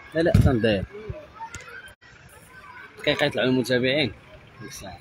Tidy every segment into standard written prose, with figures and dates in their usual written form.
لا لا تنداير دقيقة يطلعوا المتابعين ديك الساعة.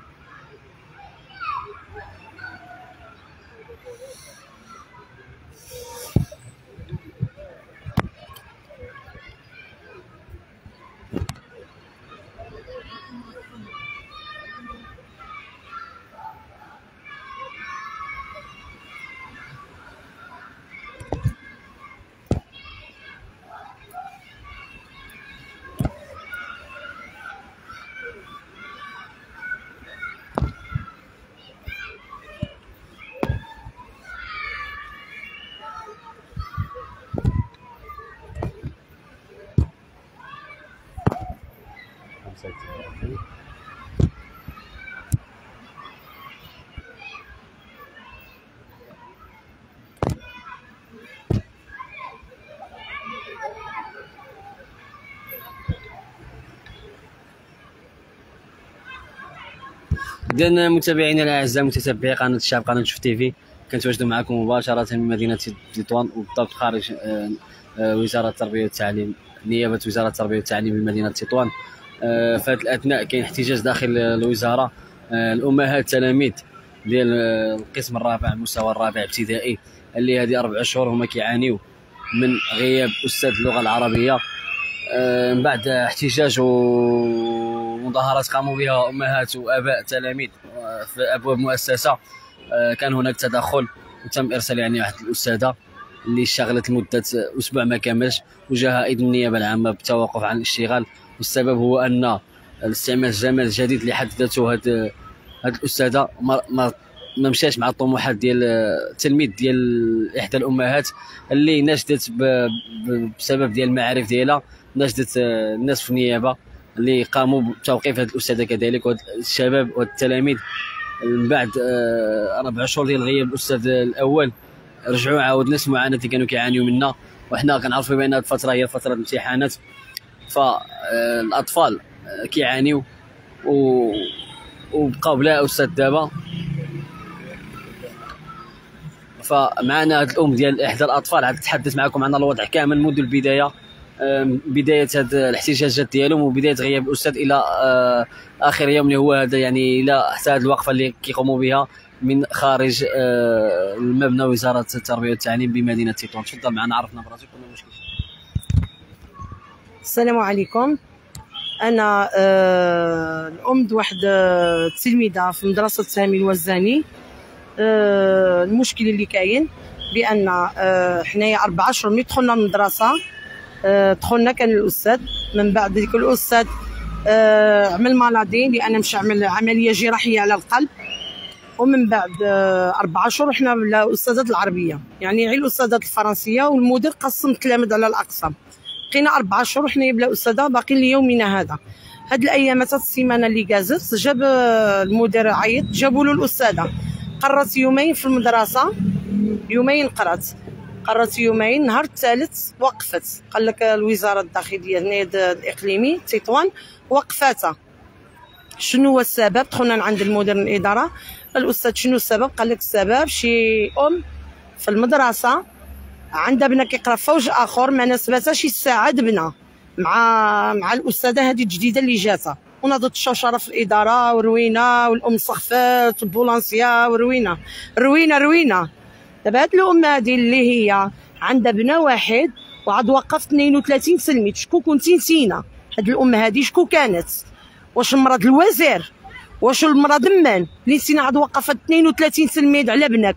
إذا متابعينا الاعزاء متتبعي قناه الشعب قناه شوف تيفي، كنتواجدوا معكم مباشره من مدينه تطوان وبالضبط خارج وزاره التربيه والتعليم، نيابه وزاره التربيه والتعليم بمدينه تطوان. في هذا الاثناء كاين احتجاج داخل الوزاره. الامهات التلاميذ ديال القسم الرابع المستوى الرابع ابتدائي اللي هذه 4 شهور هما كيعانيو من غياب استاذ اللغه العربيه. من بعد احتجاج ومظاهرات قاموا بها امهات واباء التلاميذ في ابواب المؤسسه، كان هناك تدخل وتم ارسال يعني واحد الاستاذه اللي اشتغلت لمده اسبوع ما كاملش، وجاها اذن النيابه العامه بالتوقف عن الاشتغال. والسبب هو ان الاستعمال الجمال الجديد اللي حددته هذه الاستاذه ما مشاش مع الطموحات ديال التلميذ ديال احدى الامهات اللي ناشدت بسبب ديال المعارف ديالها، ناشدت الناس في النيابه اللي قاموا بتوقيف هذه الاستاذه كذلك وهاد الشباب والتلاميذ. من بعد 4 شهور ديال غياب الاستاذ الاول رجعوا عاود نفس المعاناه اللي كانوا كيعانيوا منها، وحنا كنعرفوا بان هذه الفتره هي فتره الامتحانات، فالاطفال كيعانيوا وبقاو بلا استاذ دابا. فمعنا هذه الام ديال احدى الاطفال عاد تحدث معكم عن الوضع كامل منذ البدايه، بدايه هذه الاحتجاجات ديالهم وبدايه غياب الاستاذ الى اخر يوم اللي هو هذا، يعني الى حتى هذه الوقفه اللي كيقوموا بها من خارج المبنى وزاره التربيه والتعليم بمدينه تطوان. تفضل معنا عرفنا براسك ولا مشكل. السلام عليكم. انا الام د واحد التلميذه في مدرسه سامي الوزاني. المشكل اللي كاين بان حنايا 4 اشهر ملي دخلنا المدرسه، دخلنا كان الاستاذ، من بعد ديك الاستاذ عمل مالادي لان مشى عمل عمليه جراحيه على القلب، ومن بعد 4 اشهر حنا بلا استاذات العربيه، يعني غير الاستاذات الفرنسيه، والمدير قسم التلاميذ على الاقسام. بقينا 4 اشهر حنايا بلا استاذه باقي ليومنا هذا. هاد الايامات السيمانه اللي جازت جاب المدير عيط، جابوا له الاستاذه، قررت يومين في المدرسه، يومين قررت يومين، النهار الثالث وقفت. قال لك الوزاره الداخليه هنا الاقليمي تطوان وقفاتها. شنو هو السبب؟ دخلنا عند المدير الاداره، الاستاذ شنو السبب؟ قال لك السبب شي ام في المدرسه عندها بنا كيقرا فوج اخر ما ناسباتهاش يساعد بنا مع الاستاذه هذه الجديده اللي جاتها، ونضت الشوشره في الاداره وروينا، والام سخفات والبولانسيه وروينا روينا. دابا هاد الام هادي اللي هي عندها بنا واحد وعاد وقفت 32 تلميذ، شكون كنتي نتينا؟ هاد الام هادي شكون كانت؟ واش المرض الوزير؟ واش المرض من اللي نتينا عاد وقفت 32 تلميذ على بنك؟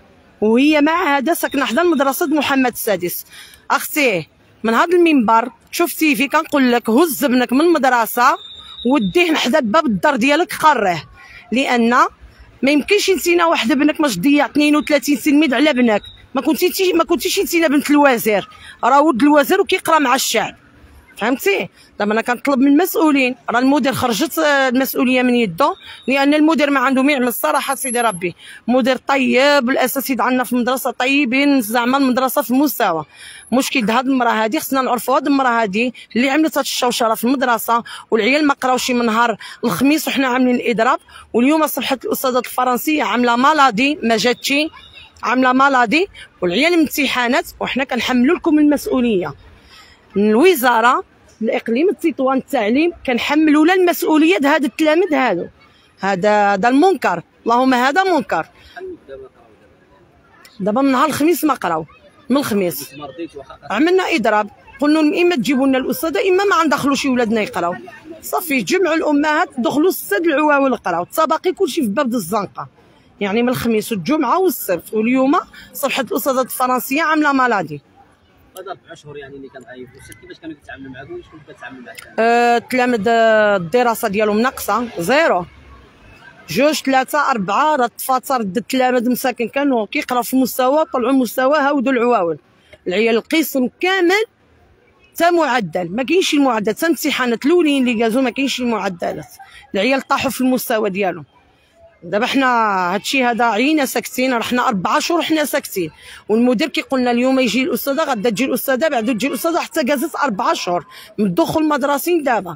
وهي مع هذا ساكنه حدا مدرسه محمد السادس. اختي من هذا المنبر شفتي في كنقول لك هز ابنك من المدرسه وديه حدا باب الدار ديالك قريه، لان ما يمكنش نتينا واحد ابنك باش تضيع 32 تلميذ على بنك. ما كنتيش نتينا بنت الوزير، راه ولد الوزير وكيقرا مع الشعب، فهمتي؟ دابا انا كنطلب من المسؤولين، راه المدير خرجت المسؤوليه من يده، لان المدير ما عنده ما يعمل الصراحه. سيدي ربي مدير طيب، الاساتذه عندنا في المدرسه طيبين، زعما المدرسه في المستوى. مشكل هاد المراه هادي خصنا نعرفوا، هاد المراه هادي اللي عملت هاد الشوشره في المدرسه والعيال ما قراوش من نهار الخميس وحنا عاملين الاضراب، واليوم صبحت الاستاذه الفرنسيه عامله مالادي ما جاتش، عامله مالادي والعيال امتحانات، وحنا كنحملوا لكم المسؤوليه. الوزاره الاقليم التطوان التعليم كنحملوا له المسؤوليه هاد التلاميذ هادو. هذا المنكر، اللهم هذا منكر. دابا من نهار الخميس ما قراو، من الخميس عملنا اضراب، قلنا لهم اما تجيبوا لنا الاستاذه اما ما ندخلوش ولادنا يقراو. صافي جمعوا الامهات دخلوا السد العواول قراو، التباقي كلشي في باب الزنقه، يعني من الخميس والجمعه والسبت. واليوم صبحت الاستاذه الفرنسيه عامله مالادي. هذا 4 اشهر يعني اللي كان غايب، كيفاش كانوا كيتعاملوا معاكم وشكون كتعامل معاك؟ التلاميذ الدراسه ديالهم ناقصه، زيرو، 2 3 4 راه تفاصر التلاميذ مساكن كانوا كيقراو في المستوى طلعوا المستوى هاودوا العواول. العيال القسم كامل تا معدل، ما كاينش المعدل، تا امتحانات الاولين اللي جازوا ما كاينش المعدلات، العيال طاحوا في المستوى ديالهم. دابا حنا هادشي هذا عينا ساكتين، رحنا 4 شهور حنا ساكتين، والمدير كيقول لنا اليوم يجي الاستاذه، غدا تجي الاستاذه، بعدو تجي الاستاذه، حتى جازت 4 شهور من الدخول المدرسي. دابا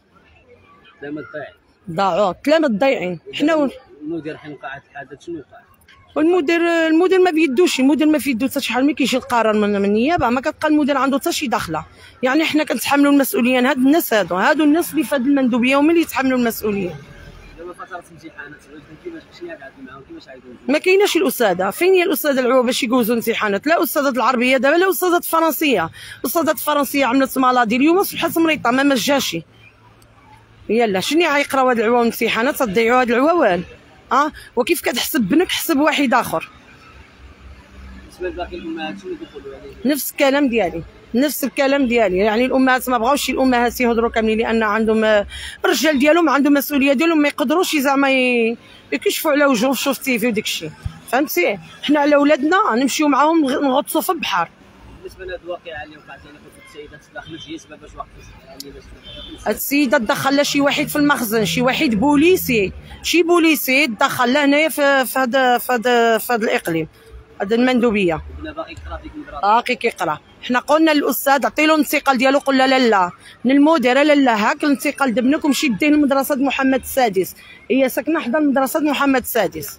ضاعوا التلاميذ ضايعين. حنا المدير حين وقعت الحادث شنو وقع؟ المدير ما بيدوش، المدير ما في يدو حتى شحال ملي كيجي القرار من النيابه ما كتلقى المدير عنده حتى شي دخله. يعني حنا كنتحملوا المسؤوليه، هاد الناس هادو الناس اللي في هاد المندوبيه هما اللي يتحملوا المسؤوليه. دابا فتره امتحانات كيفاش شنو غادي معاهم، كيفاش غايدوزوا؟ ما كايناش الاستاذه، فين هي الاستاذه العوا باش يجوزوا امتحانات؟ لا استاذه العربيه دابا، لا استاذه الفرنسيه. الاستاذه الفرنسيه عملت مالادي اليوم صبحت مريضه ما جاش. يلا شنو غيقراو هاد العوا امتحانات؟ تضيعوا هاد العوال. وكيف كتحسب بنك حسب واحد اخر. بالنسبه لباقي الامهات شنو كيقولوا عليه؟ نفس الكلام ديالي، يعني الامهات ما بغاوش الامهات يهضروا كاملين، لان عندهم الرجال ديالهم عندهم مسؤوليه ديالهم، ما يقدروش زعما يكشفوا على وجههم في التيفي وداك الشيء، فهمتي؟ حنا على ولادنا نمشيو معاهم نغطسوا في البحر. بالنسبه لهاد الواقعه اللي وقعت يعني قلت السيده تدخلت هي سبب باش وقفت يعني هاد السيده دخل لها شي واحد في المخزن، شي واحد بوليسي، شي بوليسي دخل لها هنايا في هذا الاقليم، هذا المندوبيه. باقي يقرا فيك المدرسه؟ باقي كيقرا. حنا قلنا للاستاذ عطي له الانتقال ديالو، قلنا لا من المديره لا هاك الانتقال دبنك ومشي ديه لمدرسه محمد السادس، هي ساكنه حدا مدرسه محمد السادس.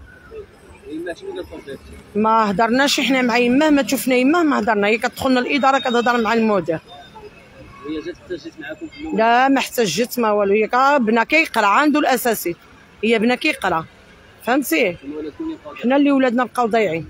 ما هضرناش حنا مع يماه، ما تشوفنا يماه ما هضرنا، هي كتدخلنا الاداره كتهضر مع المدير. هي جات احتجت معكم في الاول؟ لا ما احتجت ما والو، هي بنا كيقرا عنده الاساسي، هي بنا كيقرا، فهمتي؟ حنا اللي ولادنا بقاو ضايعين.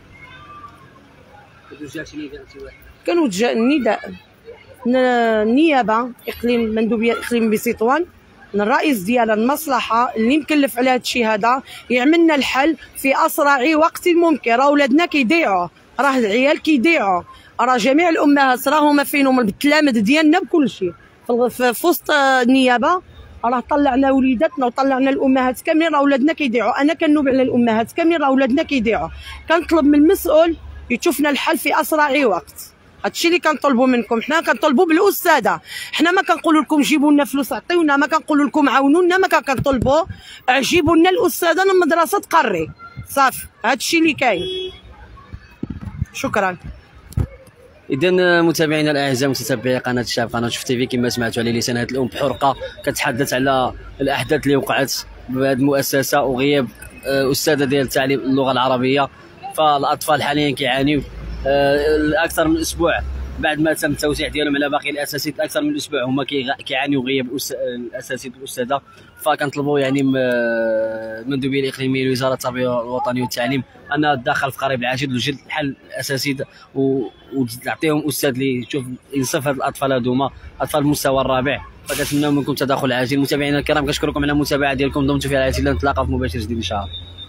كانوا جا النداء النيابه اقليم مندوبيه اقليم بتطوان، الرئيس ديال المصلحه اللي مكلف على هذا الشيء هذا يعمل لنا الحل في اسرع وقت ممكن. راه ولادنا كيضيعوا، راه العيال كيضيعوا، راه جميع الامهات راهما فينهم التلاميذ ديالنا بكل شيء. في وسط النيابه راه طلعنا وليداتنا وطلعنا الامهات كاملين، راه ولادنا كيضيعوا. انا كنوب على الامهات كاملين، راه ولادنا كيضيعوا. كنطلب من المسؤول يشوف لنا الحل في اسرع وقت. هادشي اللي كنطلبوا منكم، حنا كنطلبوا بالاستاذه، حنا ما كنقولوا لكم جيبوا لنا فلوس عطيونا، ما كنقولوا لكم عاونونا، ما كنطلبوا جيبوا لنا الاستاذه من المدرسه تقري، صافي هادشي اللي كاين. شكرا. اذا متابعينا الاعزاء متتبعي قناه الشعب قناه شوف تيفي، كما سمعتوا على لسان هذه الام بحرقه كتحدث على الاحداث اللي وقعت بهذه المؤسسه وغياب استاذه ديال التعليم اللغه العربيه. فالاطفال حاليا كيعانيو اكثر من اسبوع بعد ما تم التوزيع ديالهم على باقي الاساسيات، اكثر من اسبوع هما كيعانيو غياب الاساسيات الاستاذه. فكنطلبوا يعني المندوبيه الاقليميه لوزاره التربيه الوطنيه والتعليم انها تدخل في قريب العاجل وتوجد الحل الاساسي وتعطيهم استاذ اللي يشوف ينصف هاد الاطفال هذوما، اطفال المستوى الرابع. فكنتمناو منكم تدخل عاجل. متابعينا الكرام كنشكركم على المتابعه ديالكم، دمتم في رعايه الله، نتلاقاو في مباشر جديد ان شاء الله.